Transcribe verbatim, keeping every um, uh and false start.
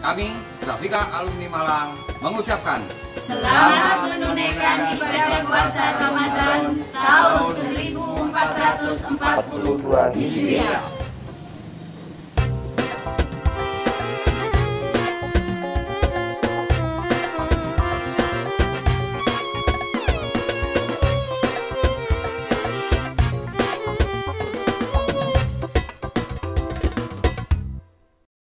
Kami, Grafika Alumni Malang, mengucapkan selamat menunaikan ibadah puasa Ramadan tahun seribu empat ratus empat puluh dua Hijriah.